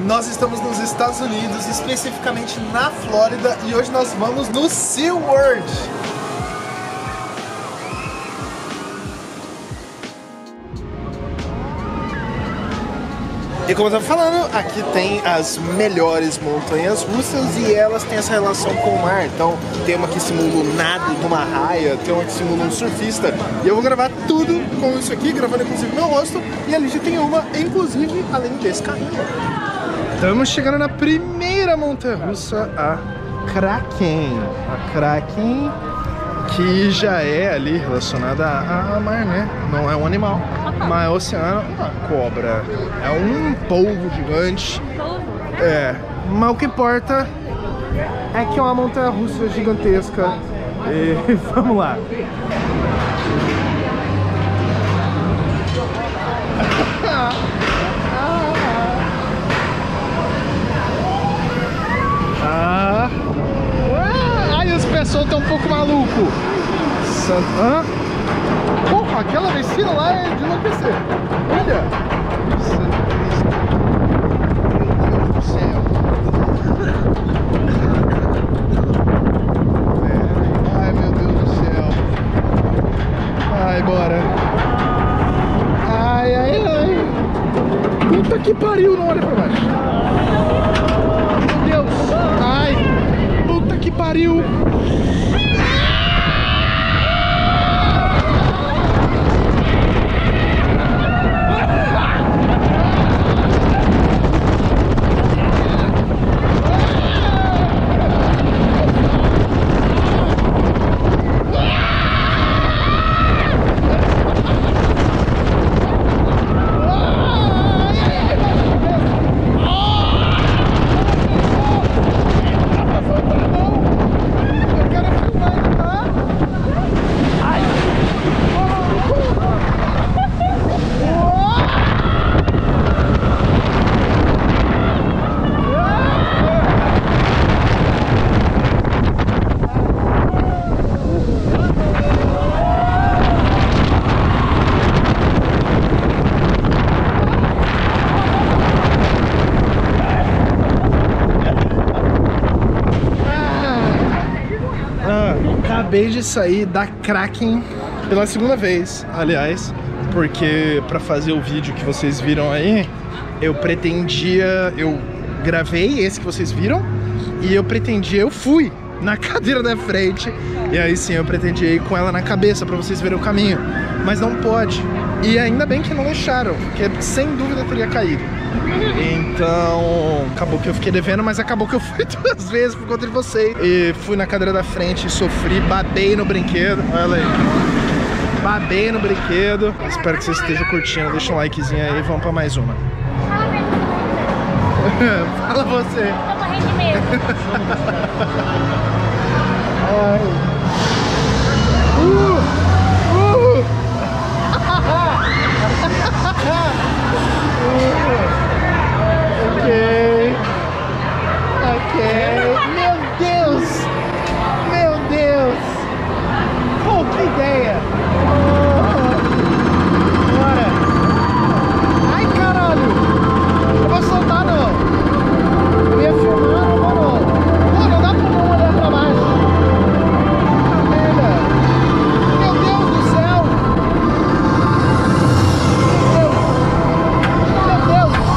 Nós estamos nos Estados Unidos, especificamente na Flórida, e hoje nós vamos no SeaWorld. E como eu tava falando, aqui tem as melhores montanhas russas e elas têm essa relação com o mar. Então tem uma que simula o nado de uma raia, tem uma que simula um surfista. E eu vou gravar tudo com isso aqui, gravando inclusive meu rosto. E ali já tem uma, inclusive, além desse carrinho. Estamos chegando na primeira montanha russa, a Kraken. A Kraken, que já é ali relacionada a mar, né? Não é um animal, mas é o oceano. Uma cobra, é um polvo gigante. É, mas o que importa é que é uma montanha russa gigantesca. E vamos lá. Ai, os pessoal estão um pouco maluco. Hã? Porra, aquela descida lá é de enlouquecer. Olha. Meu Deus do céu. Ai, meu Deus do céu. Ai, bora. Ai, ai, ai. Puta que pariu, não olha pra baixo. Meu Deus. Ai. Puta que pariu. Acabei de sair da Kraken pela segunda vez, aliás, porque pra fazer o vídeo que vocês viram aí, eu gravei esse que vocês viram e eu fui na cadeira da frente e aí sim eu pretendia ir com ela na cabeça pra vocês verem o caminho, mas não pode. E ainda bem que não deixaram, porque sem dúvida teria caído. Então, acabou que eu fiquei devendo, mas acabou que eu fui 2 vezes por conta de vocês. E fui na cadeira da frente, sofri, babei no brinquedo. Olha aí. Babei no brinquedo. Espero que vocês estejam curtindo. Deixa um likezinho aí e vamos pra mais uma. Fala você. Tô morrendo de medo. Ai. Ok. Meu Deus! Meu Deus! Pô, que ideia! Bora! Ai, caralho! Eu vou soltar, não! Eu ia filmar, não vou, não! Pô, não dá pra não olhar pra baixo! Puta merda! Meu Deus do céu! Meu Deus!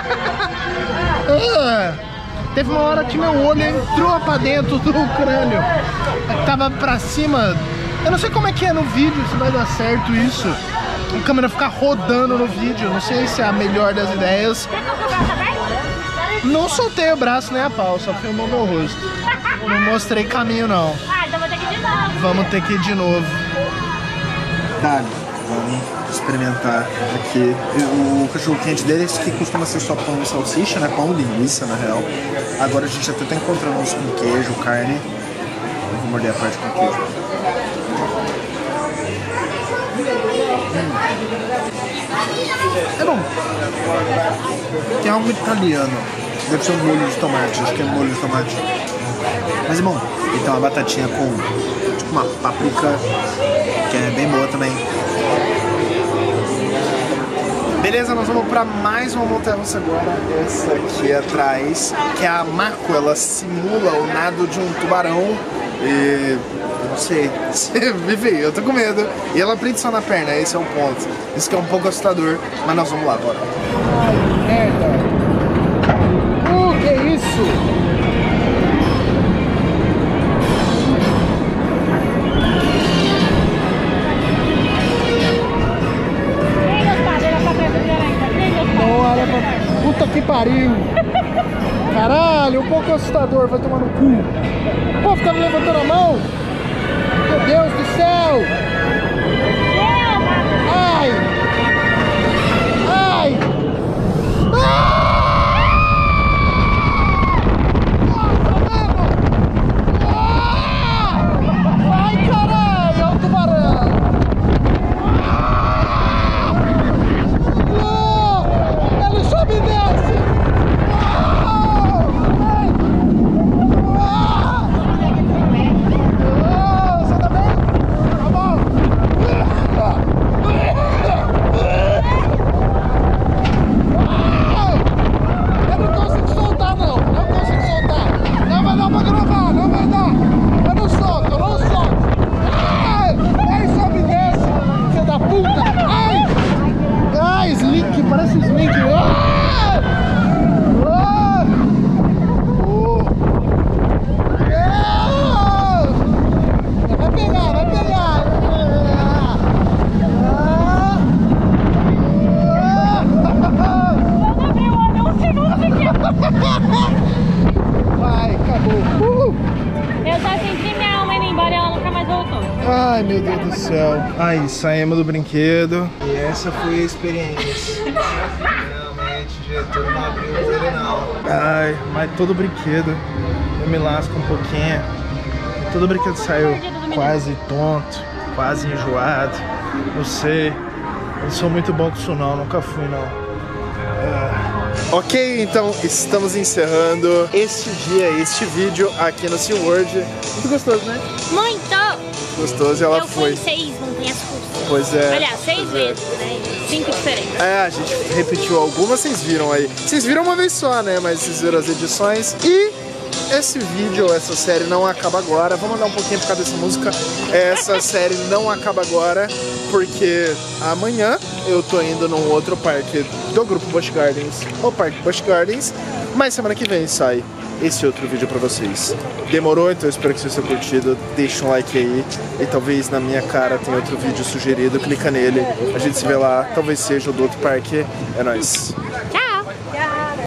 Teve uma hora que meu olho entrou pra dentro do crânio. Tava pra cima. Eu não sei como é que é no vídeo, se vai dar certo isso. A câmera ficar rodando no vídeo. Não sei se é a melhor das ideias. Não soltei o braço nem a pau, só filmou meu rosto. Não mostrei caminho não. Então vou ter que ir de novo. Vamos ter que ir de novo. Dali, vamos experimentar aqui. O cachorro quente deles, que costuma ser só pão e salsicha, né? Pão e linguiça, na real. Agora a gente até tá encontrando uns com queijo, carne. Eu vou morder a parte com queijo. É bom. Tem algo italiano. Deve ser um molho de tomate. Acho que é molho de tomate. Mas é bom. E tem uma batatinha com tipo uma páprica, que é bem boa também. Beleza, nós vamos pra mais uma montanha-russa agora. Essa aqui atrás, que é a Mako. Ela simula o nado de um tubarão. E não sei, vive, eu tô com medo. E ela prende só na perna, esse é o ponto. Isso que é um pouco assustador, mas nós vamos lá, bora. Ai, merda. Que é isso? Não, olha pra... Puta que pariu. Caralho, um pouco assustador, vai tomar no cu. Pô, fica me levantando a mão. Meu Deus do céu. Ai. Ai. Ai, caralho, é o tubarão. Ele sobe e desce. Você tá bem? Tá bom. Eu não consigo soltar, não. Não consigo soltar. Não vai dar pra gravar, não vai dar. Eu não solto, eu não solto. Ai, sobe e desce. Filho da puta. Ai. Ai, Slink, parece Slink. Vai pegar, vai pegar. Vai, acabou. Eu só senti minha alma indo embora e ela nunca mais voltou. Ai, meu Deus do céu. Aí, saímos do brinquedo. E essa foi a experiência. Realmente, o diretor não abriu o olho, não. Ai, mas todo brinquedo eu me lasco um pouquinho. Todo brinquedo saiu quase tonto, quase enjoado. Não sei. Eu não sou muito bom com isso, não. Nunca fui, não. Ok, então estamos encerrando este vídeo aqui no SeaWorld. Muito gostoso, né? Muito! Gostoso, e ela eu foi. fui 6 montanhas russas. Pois é. Aliás, 6 vezes, né? 5 diferentes. É, a gente repetiu algumas, vocês viram aí. Vocês viram uma vez só, né? Mas vocês viram as edições. E esse vídeo, essa série não acaba agora. Vou mandar um pouquinho por causa dessa música. Essa série não acaba agora, porque amanhã eu tô indo num outro parque do grupo Busch Gardens, o Parque Busch Gardens. Mas semana que vem sai esse outro vídeo pra vocês. Demorou? Então eu espero que vocês tenham curtido. Deixa um like aí. E talvez na minha cara tenha outro vídeo sugerido. Clica nele. A gente se vê lá. Talvez seja o do outro parque. É nóis. Tchau!